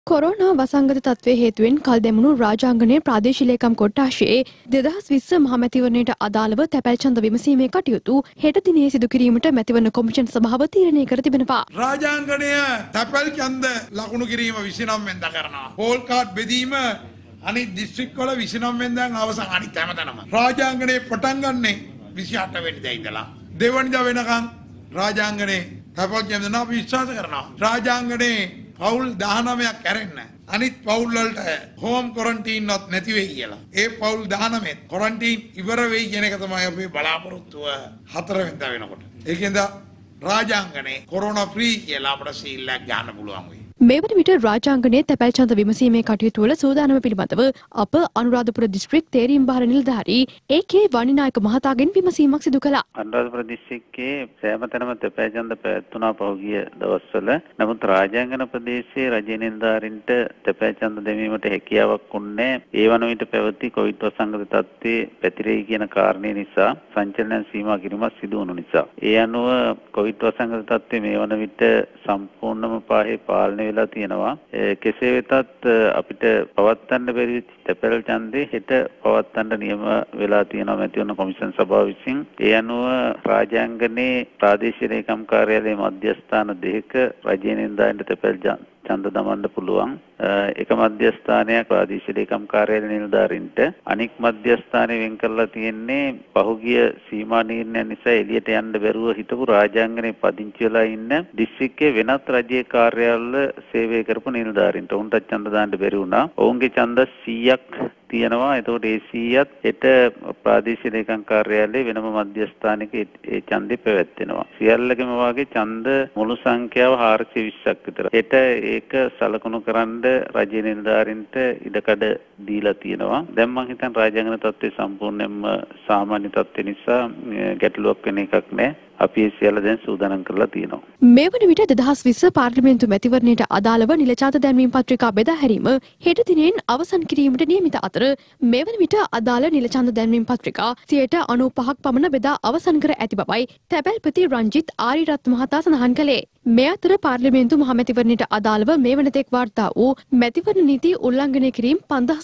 Corona වසංගත තත්ත්වයේ හේතුවෙන් කල් දැමුණු රාජාංගනයේ ප්‍රාදේශීය ලේකම් කොට්ටාශයේ 2020 මහමැතිවරණයට අදාළව තැපැල් ඡන්ද විමසීමේ කටයුතු හෙට දිනේ සිදු කිරීමට මැතිවරණ කොමිෂන් සභාව තීරණය කර තිබෙනවා. රාජාංගනය තැපැල් ඡන්ද ලකුණු කිරීම 29 වෙනිදා කරනවා. පෝල් කාඩ් බෙදීම අනිත් දිස්ත්‍රික් වල 29 වෙනිදාන් අවසන් අනිත් හැමතැනම. රාජාංගනයේ පටන් ගන්නේ 28 වෙනිදා ඉඳලා. දෙවනිදා වෙනකන් රාජාංගනයේ තැපැල් ඡන්ද අපි විශ්වාස කරනවා. රාජාංගනයේ පවුල් 19ක් ඇරෙන්න අනිත් පවුල් වලට හෝම් ක්වොරන්ටයින් වත් නැති වෙයි කියලා. ඒ පවුල් 19 ක්වොරන්ටයින් ඉවර වෙයි කියන එක තමයි අපේ බලාපොරොත්තුව 4 වෙනිදා වෙනකොට. ඒකෙන්ද රාජාංගනේ කොරෝනා ෆ්‍රී කියලා අපිට සීල් එකක් ගන්න පුළුවන් වෙයි. මේ වන විට රාජාංගනයේ තැපැල් ඡන්ද විමසීමේ කටයුතු වල සූදානම පිළිබඳව අප අනුරාධපුර දිස්ත්‍රික් තේරීම් බාර නිලධාරී ඒ.කේ. වනිනායක මහතාගෙන් විමසීමක් සිදු කළා. අනුරාධපුර දිස්ත්‍රික්කයේ සෑම තැනම තැපැල් ඡන්ද පැවැත්වුණා පහුගිය දවස්වල. නමුත් රාජාංගන ප්‍රදේශයේ රජ නිලධාරීන්ට තැපැල් ඡන්ද දැමීමට හැකියාවක් උන්නේ ඒ වන විට පැවති කොවිඩ් වසංගත තත්ත්වයේ පැතිරෙයි කියන කාරණේ නිසා සංචලනයන් සීමා කිරීමක් සිදු වුණු නිසා. ඒ අනුව කොවිඩ් වසංගත තත්ත්වයේ මේ වන විට සම්පූර්ණම පාලනය වෙලා තියෙනවා. කෙසේ වෙතත් අපිට පවත්වන්න බැරි තැපැල් ඡන්දේ හෙට පවත්වන්න නියම වෙලා තියෙනවා මැතිවරණ කොමිෂන් සභාව විසින්. ඒ අනුව රාජාංගනයේ ප්‍රාදේශීය ලේකම් කාර්යාලයේ මධ්‍යස්ථාන දෙක රජයේ නිලධාරීන්ට තැපැල් ඡන්ද දමන්න පුළුවන්. එක මධ්‍යස්ථානයක් ප්‍රාදේශීය ලේකම් කාර්යාලය නිලධාරීන්ට අනික් මධ්‍යස්ථානය වෙන් කරලා තියෙන්නේ පහුගිය සීමා නිර්ණය නිසා එළියට යන්න බැරුව හිටපු රාජාංගනයේ පදිංචි වෙලා ඉන්න දිස්ත්‍රික්කයේ වෙනත් රජයේ කාර්යාලවල සේවය කරපු නිලධාරීන්ට උන්ට ඡන්ද දාන්න බැරි වුණා. ඔවුන්ගේ ඡන්ද 100ක් තියෙනවා. එතකොට ඒ 100ත් හෙට ප්‍රාදේශීය ලේකම් කාර්යාලයේ වෙනම මධ්‍යස්ථානයක ඒ ඡන්දේ පැවැත්වෙනවා. සියල්ලකම වාගේ ඡන්ද මුළු සංඛ්‍යාව 420ක් විතර. හෙට ඒක සලකුණු කරන්න රජයේ නිලධාරීන්ට ඉඩකඩ දීලා තියෙනවා. දැන් මම හිතන්නේ රාජාංගන තත්ත්වය සම්පූර්ණයෙන්ම සාමාන්‍ය තත්ත්ව නිසා ගැටලුවක් වෙන එකක් නැහැ. අපි ඒ සියල්ල දැන් සූදානම් කරලා තියෙනවා. මේ වන විට 2020 පාර්ලිමේන්තු මැතිවරණයට අදාළව නිල ඡන්ද දැන්වීම් පත්‍රිකා බෙදා හැරීම හෙට දිනෙන් අවසන් කිරීමට නියමිත අතර මේ වන විට අදාළ නිල ඡන්ද දැන්වීම් පත්‍රිකා 95ක් පමණ බෙදා අවසන් කර ඇති බවයි තැපැල්පති රංජිත් ආරිරත්න මහතා සඳහන් කළේ. මේ අතර පාර්ලිමේන්තු මහමැතිවරණයට අදාළව මේ වන තෙක් වාර්තා වූ මැතිවරණ නීති උල්ලංඝනය කිරීම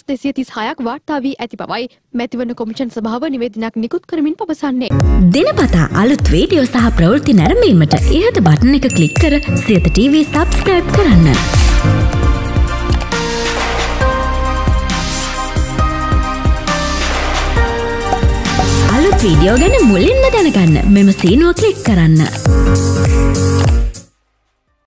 5236ක් වාර්තා වී ඇති බවයි මැතිවරණ කොමිෂන් සභාව නිවේදනයක් නිකුත් කරමින් පවසන්නේ. දිනපතා අලුත් වීඩියෝ සහ ප්‍රවෘත්ති නැරඹීමට ඉහත බටන් එක ක්ලික් කර සියත TV subscribe කරන්න. අලුත් වීඩියෝ ගැන මුලින්ම දැනගන්න මෙම සීනුව ක්ලික් කරන්න.